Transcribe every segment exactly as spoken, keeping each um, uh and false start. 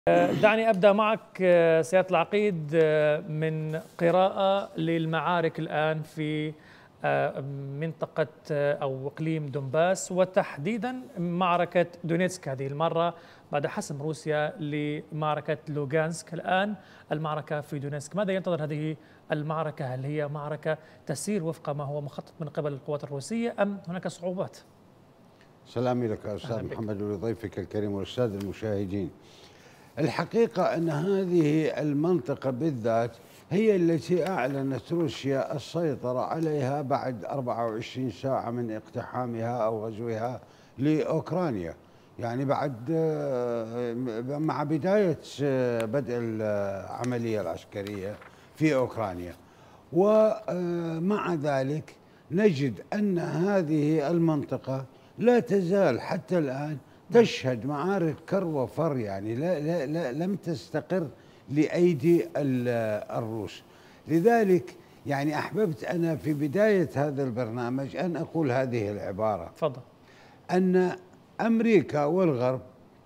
دعني أبدأ معك سيادة العقيد من قراءة للمعارك الآن في منطقة أو إقليم دونباس، وتحديدا معركة دونيتسك هذه المرة بعد حسم روسيا لمعركة لوغانسك. الآن المعركة في دونيتسك، ماذا ينتظر هذه المعركة؟ هل هي معركة تسير وفق ما هو مخطط من قبل القوات الروسية أم هناك صعوبات؟ سلامي لك أستاذ محمد ولضيفك الكريم والأستاذ المشاهدين. الحقيقة أن هذه المنطقة بالذات هي التي أعلنت روسيا السيطرة عليها بعد أربعة وعشرين ساعة من اقتحامها أو غزوها لأوكرانيا، يعني بعد مع بداية بدء العملية العسكرية في أوكرانيا. ومع ذلك نجد أن هذه المنطقة لا تزال حتى الآن تشهد معارك كر وفر، يعني لا لا لا لم تستقر لأيدي الروس. لذلك يعني أحببت أنا في بداية هذا البرنامج أن أقول هذه العبارة: تفضل. أن أمريكا والغرب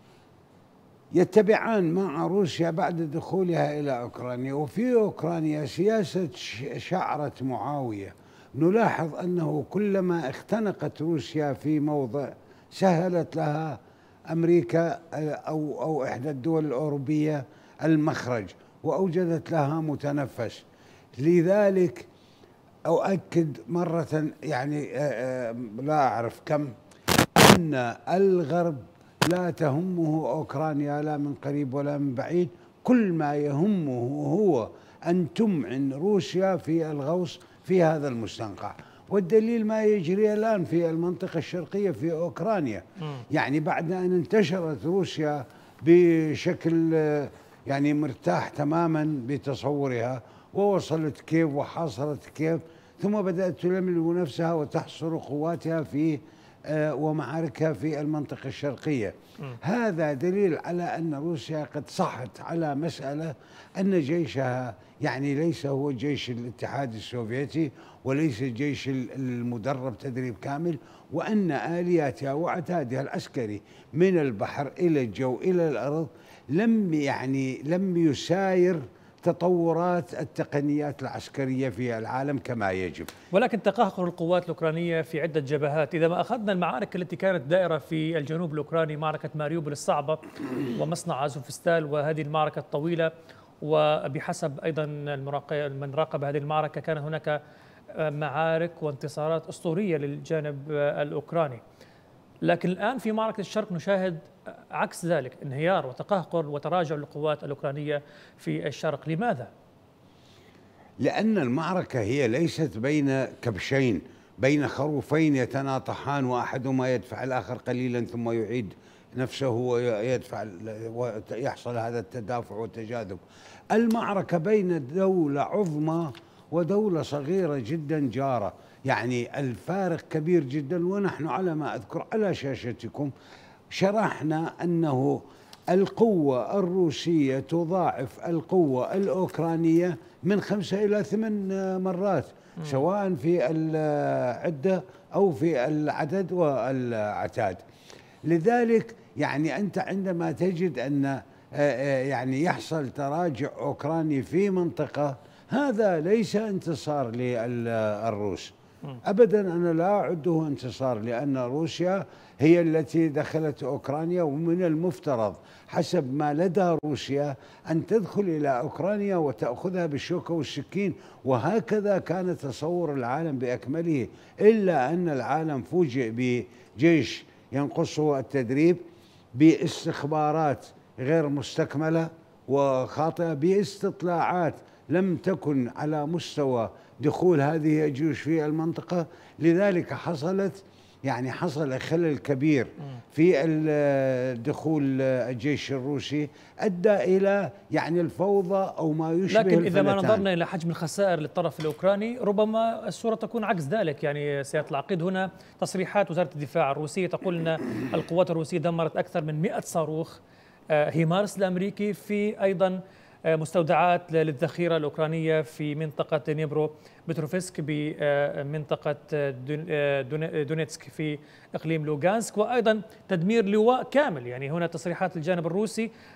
يتبعان مع روسيا بعد دخولها إلى أوكرانيا، وفي أوكرانيا سياسة شعرة معاوية. نلاحظ أنه كلما اختنقت روسيا في موضع سهلت لها أمريكا أو أو إحدى الدول الأوروبية المخرج وأوجدت لها متنفس. لذلك أؤكد مرة، يعني لا أعرف كم، أن الغرب لا تهمه أوكرانيا لا من قريب ولا من بعيد، كل ما يهمه هو أن تمعن روسيا في الغوص في هذا المستنقع. والدليل ما يجري الآن في المنطقة الشرقية في أوكرانيا، يعني بعد أن انتشرت روسيا بشكل يعني مرتاح تماما بتصورها ووصلت كييف وحاصرت كييف، ثم بدأت تلملم نفسها وتحصر قواتها في ومعاركها في المنطقة الشرقية. هذا دليل على أن روسيا قد صحت على مسألة أن جيشها يعني ليس هو جيش الاتحاد السوفيتي وليس الجيش المدرب تدريب كامل، وأن آلياتها وعتادها العسكري من البحر إلى الجو إلى الأرض لم يعني لم يساير تطورات التقنيات العسكرية في العالم كما يجب. ولكن تقهقر القوات الأوكرانية في عدة جبهات. إذا ما أخذنا المعارك التي كانت دائرة في الجنوب الأوكراني، معركة ماريوبول الصعبة ومصنع أزوفستال وهذه المعركة الطويلة، وبحسب أيضا من راقب هذه المعركة كان هناك معارك وانتصارات أسطورية للجانب الأوكراني. لكن الآن في معركة الشرق نشاهد عكس ذلك، انهيار وتقهقر وتراجع للقوات الأوكرانية في الشرق. لماذا؟ لأن المعركة هي ليست بين كبشين، بين خروفين يتناطحان وأحدهما يدفع الآخر قليلا ثم يعيد نفسه ويدفع ويحصل هذا التدافع والتجاذب. المعركة بين دولة عظمى ودولة صغيرة جدا جارة، يعني الفارق كبير جدا. ونحن على ما أذكر على شاشتكم شرحنا أنه القوة الروسية تضاعف القوة الأوكرانية من خمسة إلى ثمان مرات، سواء في العدة أو في العدد والعتاد. لذلك يعني أنت عندما تجد أن يعني يحصل تراجع أوكراني في منطقة، هذا ليس انتصار للروس أبدا، أنا لا أعده انتصار، لأن روسيا هي التي دخلت أوكرانيا، ومن المفترض حسب ما لدى روسيا أن تدخل إلى أوكرانيا وتأخذها بالشوكة والسكين، وهكذا كان تصور العالم بأكمله. إلا أن العالم فوجئ بجيش ينقصه التدريب، باستخبارات غير مستكملة وخاطئة، باستطلاعات لم تكن على مستوى دخول هذه الجيوش في المنطقة. لذلك حصلت يعني حصل خلل كبير في دخول الجيش الروسي، أدى إلى يعني الفوضى أو ما يشبه لكن إذا الفلتان. ما نظرنا إلى حجم الخسائر للطرف الأوكراني ربما الصورة تكون عكس ذلك. يعني سيادة العقيد، هنا تصريحات وزارة الدفاع الروسية تقول أن القوات الروسية دمرت أكثر من مئة صاروخ هيمارس الأمريكي، في أيضا مستودعات للذخيرة الأوكرانية في منطقة دنيبرو بتروفسك بمنطقة دونيتسك في إقليم لوغانسك، وأيضا تدمير لواء كامل. يعني هنا تصريحات الجانب الروسي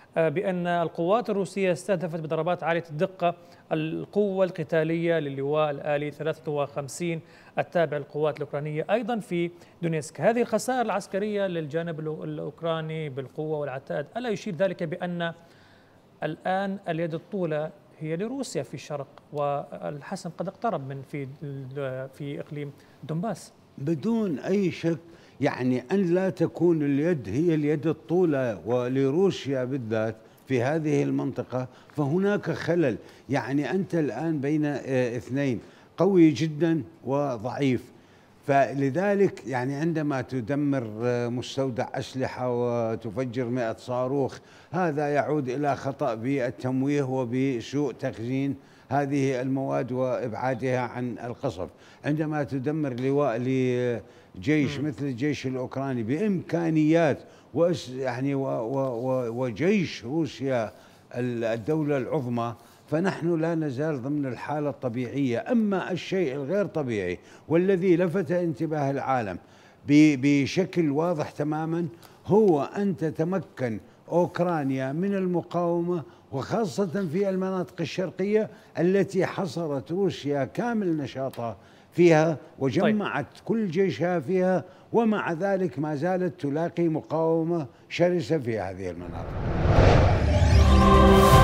بأن القوات الروسية استهدفت بضربات عالية الدقة القوة القتالية للواء الآلي ثلاثة وخمسين التابع للقوات الأوكرانية أيضا في دونيسك. هذه الخسائر العسكرية للجانب الأوكراني بالقوة والعتاد، ألا يشير ذلك بأن الآن اليد الطولى هي لروسيا في الشرق والحسم قد اقترب من في في إقليم دونباس؟ بدون أي شك، يعني أن لا تكون اليد هي اليد الطولى ولروسيا بالذات في هذه المنطقة، فهناك خلل. يعني أنت الآن بين اثنين، قوي جدا وضعيف، فلذلك يعني عندما تدمر مستودع أسلحة وتفجر مئة صاروخ، هذا يعود إلى خطأ بالتمويه وبسوء تخزين هذه المواد وإبعادها عن القصف. عندما تدمر لواء لجيش مثل الجيش الأوكراني بإمكانيات يعني وجيش روسيا الدولة العظمى، فنحن لا نزال ضمن الحالة الطبيعية. أما الشيء الغير طبيعي والذي لفت انتباه العالم بشكل واضح تماما هو أن تتمكن أوكرانيا من المقاومة، وخاصة في المناطق الشرقية التي حصرت روسيا كامل نشاطها فيها وجمعت طيب. كل جيشها فيها، ومع ذلك ما زالت تلاقي مقاومة شرسة في هذه المناطق.